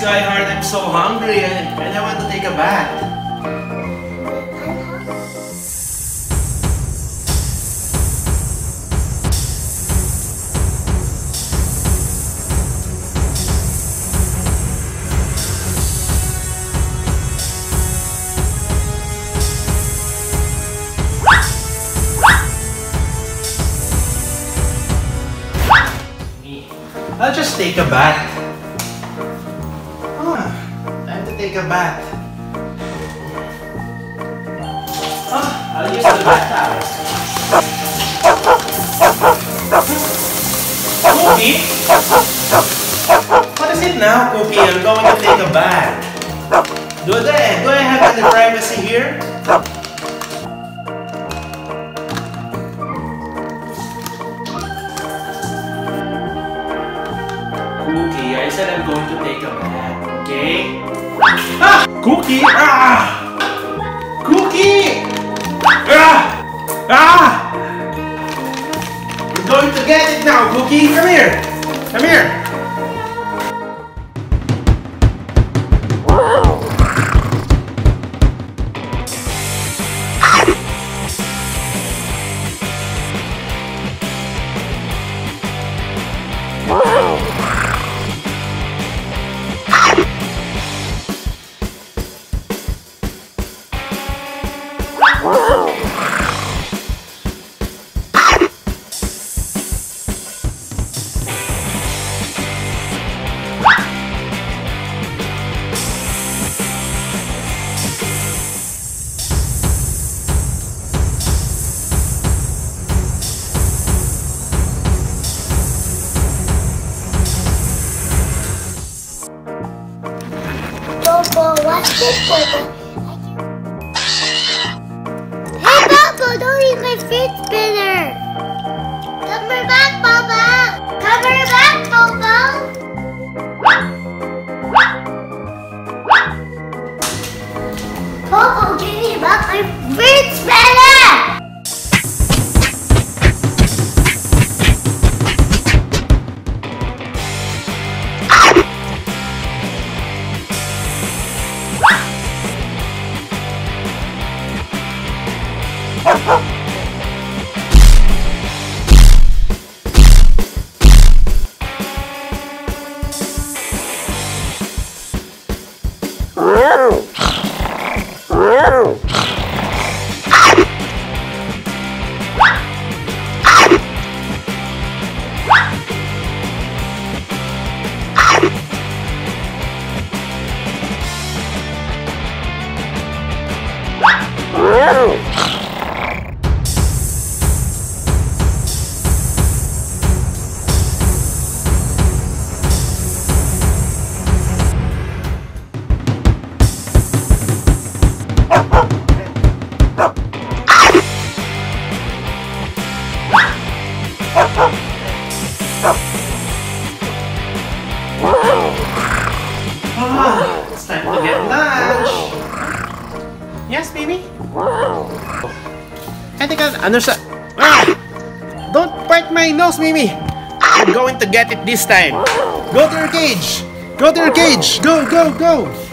Skyheart, I'm so hungry and I want to take a bath. I'll just take a bath. Time to take a bath. I'll use the bath towel. Cookie? What is it now, Cookie? I'm going to take a bath. Do I have any privacy here? Cookie, I said I'm going to take a bath, okay? Ah! Cookie! Ah! Cookie! Ah! Ah! We're going to get it now, Cookie! Come here! Come here! Popo, what's this, Popo? Hey, Popo, don't eat my feet spinner! Come back, Popo! Come back, Popo! Popo, give me back my feet spinner! It's time to get lunch. Yes, baby? I think don't bite my nose, Mimi. I'm going to get it this time. Go to your cage. Go to your cage. Go, go, go.